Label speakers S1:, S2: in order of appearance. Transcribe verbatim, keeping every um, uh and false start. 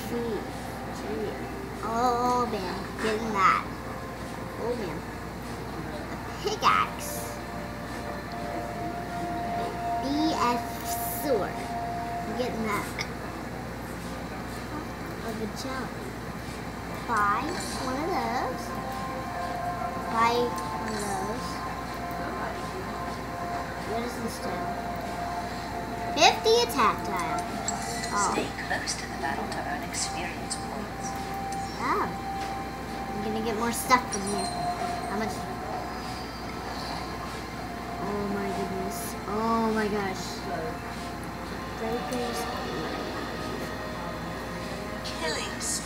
S1: tree. Tree. Oh man, getting that. Oh man. A pickaxe. B F sword. I'm getting that. Of a jump. Buy one of those. Buy one of those. What is this do? fifty attack time. Oh.
S2: Stay close to the battle to earn experience points.
S1: Oh. I'm gonna get more stuff from here. How much? Oh my goodness. Oh my gosh. Breakers.
S2: Killing